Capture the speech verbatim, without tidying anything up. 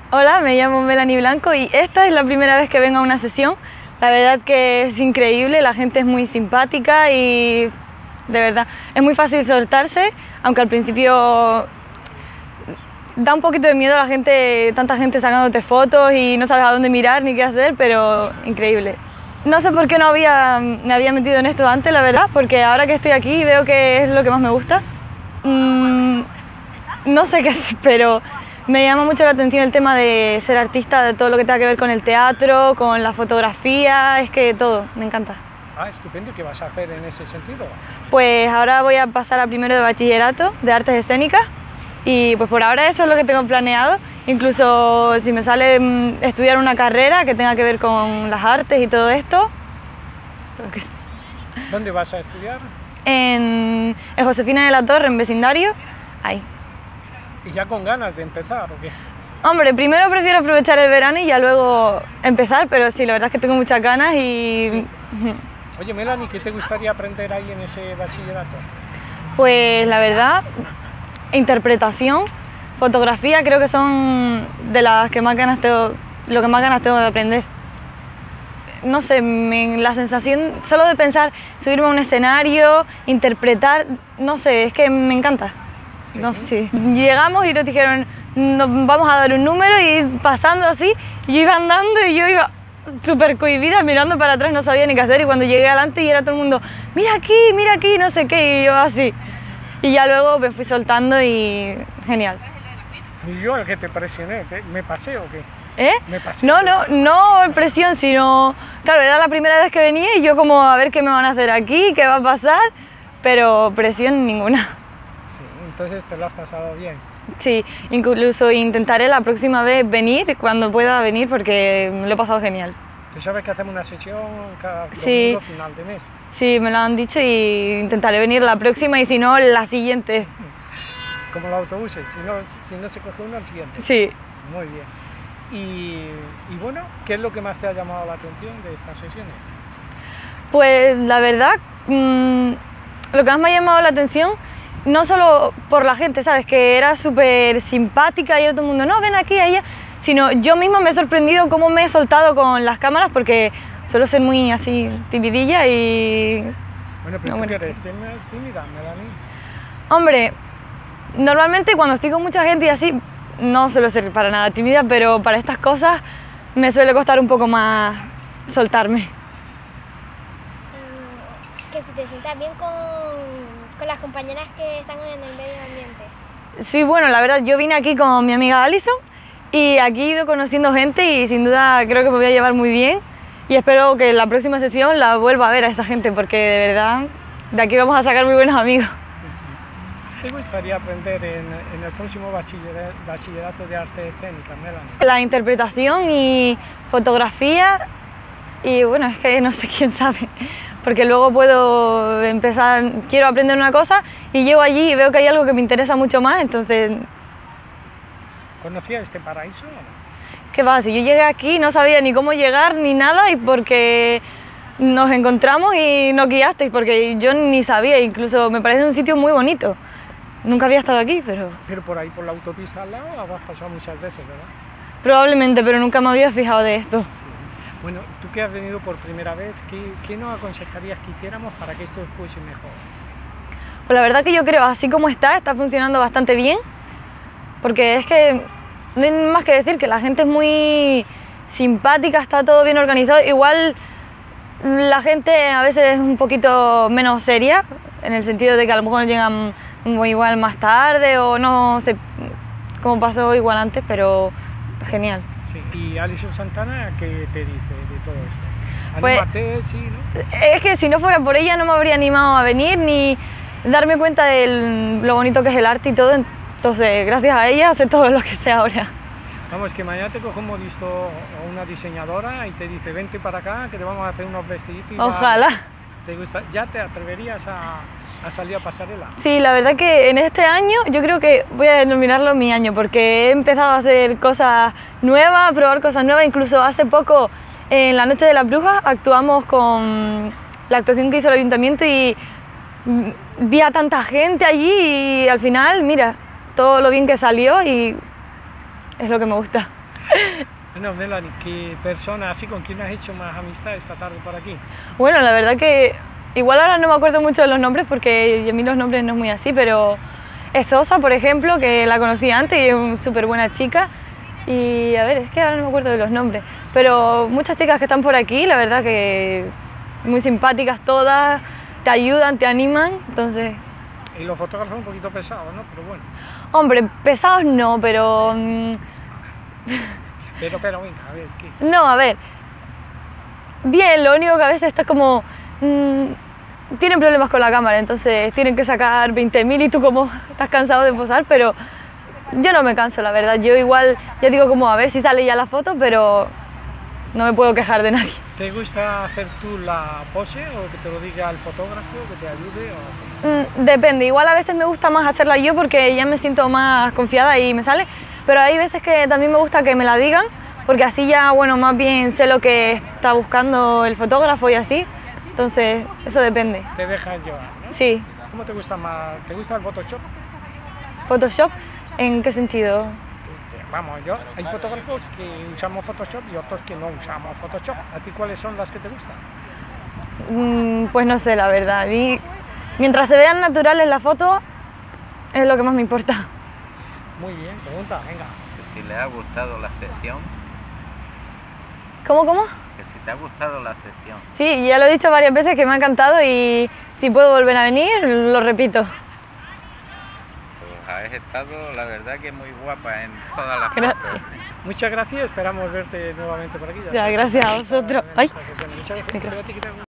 Hola, me llamo Melanie Blanco y esta es la primera vez que vengo a una sesión. La verdad que es increíble, la gente es muy simpática y de verdad es muy fácil soltarse, aunque al principio da un poquito de miedo a la gente, tanta gente sacándote fotos y no sabes a dónde mirar ni qué hacer, pero increíble. No sé por qué no había, me había metido en esto antes, la verdad, porque ahora que estoy aquí veo que es lo que más me gusta. Mm, no sé qué hacer, pero me llama mucho la atención el tema de ser artista, de todo lo que tenga que ver con el teatro, con la fotografía, es que todo, me encanta. Ah, estupendo. ¿Qué vas a hacer en ese sentido? Pues ahora voy a pasar a primero de bachillerato de artes escénicas y pues por ahora eso es lo que tengo planeado. Incluso si me sale mm, estudiar una carrera que tenga que ver con las artes y todo esto. Que... ¿Dónde vas a estudiar? En, en Josefina de la Torre, en vecindario, ahí. ¿Y ya con ganas de empezar o qué? Hombre, primero prefiero aprovechar el verano y ya luego empezar, pero sí, la verdad es que tengo muchas ganas y... Sí. Oye, Melanie, ¿qué te gustaría aprender ahí en ese bachillerato? Pues la verdad, interpretación, fotografía, creo que son de las que más ganas tengo, lo que más ganas tengo de aprender. No sé, me, la sensación solo de pensar, subirme a un escenario, interpretar, no sé, es que me encanta. ¿Sí? No, sí. Llegamos y nos dijeron, nos vamos a dar un número y pasando así, yo iba andando y yo iba súper cohibida, mirando para atrás, no sabía ni qué hacer y cuando llegué adelante y era todo el mundo, mira aquí, mira aquí, no sé qué, y yo así. Y ya luego me fui soltando y genial. ¿Y yo el que te presioné? ¿Me pasé o qué? ¿Eh? ¿Me pasé? No, no, no presión, sino, claro, era la primera vez que venía y yo como a ver qué me van a hacer aquí, qué va a pasar, pero presión ninguna. Sí, entonces te lo has pasado bien. Sí, incluso intentaré la próxima vez venir, cuando pueda venir, porque me lo he pasado genial. ¿Tú sabes que hacemos una sesión cada Sí. domingo final de mes? Sí, me lo han dicho y intentaré venir la próxima y si no, la siguiente. Como los autobuses, si no, si no se coge uno, al siguiente. Sí. Muy bien. Y, y bueno, ¿qué es lo que más te ha llamado la atención de estas sesiones? Pues la verdad, mmm, lo que más me ha llamado la atención, no solo por la gente, ¿sabes? Que era súper simpática y era todo el mundo, no, ven aquí, allá, sino yo misma me he sorprendido cómo me he soltado con las cámaras porque suelo ser muy así timidilla y... Bueno, pero no, ¿tú bueno, qué eres? ¿Tímida, Melanie? Hombre, normalmente cuando estoy con mucha gente y así, no suelo ser para nada tímida, pero para estas cosas me suele costar un poco más soltarme. Que si te sientas bien con, con las compañeras que están en el medio ambiente. Sí, bueno, la verdad, yo vine aquí con mi amiga Alison y aquí he ido conociendo gente y sin duda creo que me voy a llevar muy bien y espero que en la próxima sesión la vuelva a ver a esta gente porque de verdad de aquí vamos a sacar muy buenos amigos. ¿Te gustaría aprender en, en el próximo bachillerato, bachillerato de arte escénica, Melanie? La interpretación y fotografía y bueno, es que no sé quién sabe, porque luego puedo empezar, quiero aprender una cosa y llego allí y veo que hay algo que me interesa mucho más, entonces... ¿Conocías este paraíso o no? ¿Qué va? Si yo llegué aquí no sabía ni cómo llegar ni nada y porque nos encontramos y nos guiasteis, porque yo ni sabía, incluso me parece un sitio muy bonito. Nunca había estado aquí, pero... Pero por ahí, por la autopista al lado, has pasado muchas veces, ¿verdad? Probablemente, pero nunca me había fijado de esto. Sí. Bueno, tú que has venido por primera vez, ¿qué, qué nos aconsejarías que hiciéramos para que esto fuese mejor? Pues la verdad que yo creo, así como está, está funcionando bastante bien, porque es que no hay más que decir que la gente es muy simpática, está todo bien organizado. Igual la gente a veces es un poquito menos seria, en el sentido de que a lo mejor llegan igual más tarde o no sé cómo pasó igual antes, pero genial. Sí. ¿Y Alison Santana qué te dice de todo esto? Pues, Anímate, sí, ¿no? Es que si no fuera por ella no me habría animado a venir ni darme cuenta de lo bonito que es el arte y todo, entonces gracias a ella sé todo lo que sé ahora. Vamos, que mañana te coge un modisto o una diseñadora y te dice vente para acá que te vamos a hacer unos vestiditos y Ojalá. va, te gusta, ¿ya te atreverías a, a salir a pasarela? Sí, la verdad que en este año yo creo que voy a denominarlo mi año porque he empezado a hacer cosas nuevas, a probar cosas nuevas, incluso hace poco en la Noche de las Brujas actuamos con la actuación que hizo el ayuntamiento y vi a tanta gente allí y al final, mira, todo lo bien que salió y es lo que me gusta. Bueno, Melanie, ¿qué persona, así con quién has hecho más amistad esta tarde por aquí? Bueno, la verdad que igual ahora no me acuerdo mucho de los nombres porque a mí los nombres no es muy así, pero es Sosa, por ejemplo, que la conocí antes y es una súper buena chica. Y a ver, es que ahora no me acuerdo de los nombres, pero muchas chicas que están por aquí, la verdad que muy simpáticas todas, te ayudan, te animan, entonces... Y los fotógrafos un poquito pesados, ¿no? Pero bueno. Hombre, pesados no, pero... mm, Pero, pero, venga, a ver, ¿qué? No, a ver, bien, lo único que a veces está como... mm, tienen problemas con la cámara, entonces tienen que sacar veinte mil y tú como estás cansado de posar, pero yo no me canso, la verdad. Yo igual, ya digo como a ver si sale ya la foto, pero no me puedo quejar de nadie. ¿Te gusta hacer tú la pose o que te lo diga el fotógrafo, que te ayude? O... Mm, depende, igual a veces me gusta más hacerla yo porque ya me siento más confiada y me sale, pero hay veces que también me gusta que me la digan, porque así ya, bueno, más bien sé lo que está buscando el fotógrafo y así, entonces eso depende. Te dejas llevar, ¿no? Sí. ¿Cómo te gusta más? ¿Te gusta el Photoshop? ¿Photoshop? ¿En qué sentido? Vamos, yo, hay fotógrafos que usamos Photoshop y otros que no usamos Photoshop. ¿A ti cuáles son las que te gustan? Mm, pues no sé, la verdad. A mí, mientras se vean naturales las fotos, es lo que más me importa. Muy bien, pregunta, venga. Que si le ha gustado la sesión, ¿Cómo, cómo? que si te ha gustado la sesión. Sí, ya lo he dicho varias veces que me ha encantado y si puedo volver a venir, lo repito. Pues has estado, la verdad, que muy guapa en todas las Gracias. fotos. Muchas gracias, esperamos verte nuevamente por aquí. Ya, gracias a vosotros. Ay. Muchas gracias.